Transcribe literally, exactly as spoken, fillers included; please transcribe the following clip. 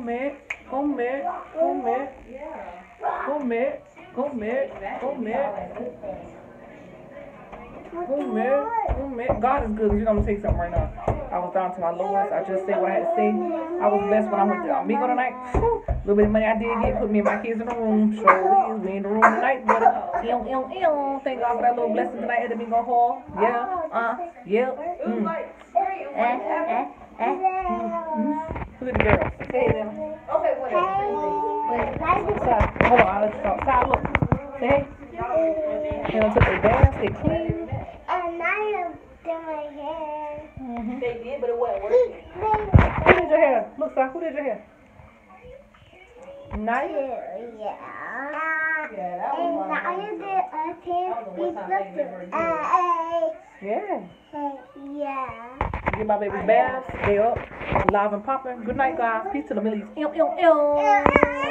comer, comer, comer, comer, comer, comer, comer, comer. God is good. You know, I'm gonna tell you something right now. I was down to my lowest. I just said what I had to say. I was blessed when I went to Amigo tonight. Whew. A little bit of money I did get put me and my kids in the room. So we in the room tonight, brother. Ew, ew, ew. Thank God for that little blessing tonight at the Bingo Hall. Yeah, uh, yeah. Mm. Eh, eh, eh. Mm. Look at the girl. Hey, them. Okay, whatever. Hold on, I'll let you talk. Side, look. Say hey. They done took their baths, they clean. And I have done my hair. Mm-hmm. They did, but it wasn't working. Who did your hair? Look, sir, who did your hair? Nice. Yeah. Yeah, that was And one now you did a tape. Yeah. Yeah. Get my baby baths. They up. Live and popping. Good night, guys. Peace to the millies. Ew, ew, ew.